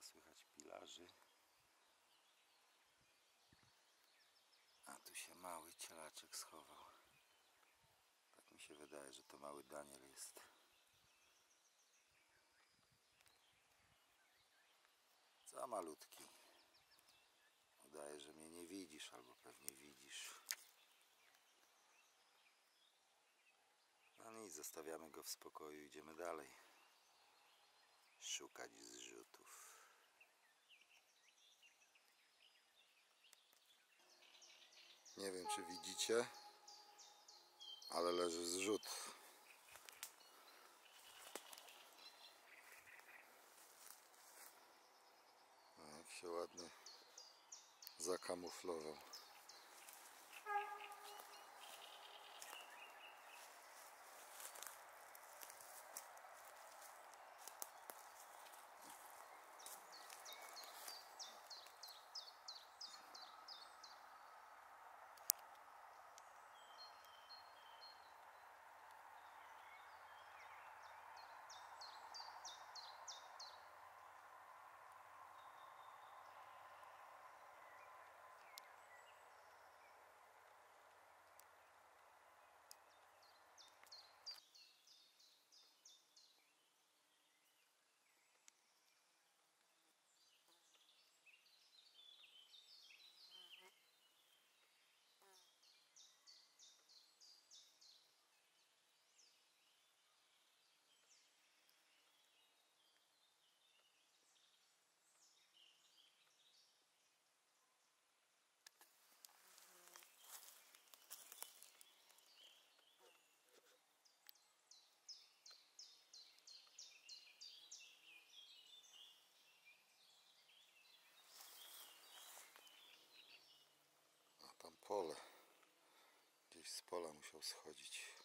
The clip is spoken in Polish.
słychać pilarzy. A tu się mały cielaczek schował. Tak mi się wydaje, że to mały Daniel jest. Za malutki. Udaje, że mnie nie widzisz, albo pewnie widzisz. No nic, zostawiamy go w spokoju, idziemy dalej. Szukać zrzutów. Nie wiem, czy widzicie, ale leży zrzut. No, jak się ładnie zakamuflował. A tam pole. Gdzieś z pola musiał schodzić.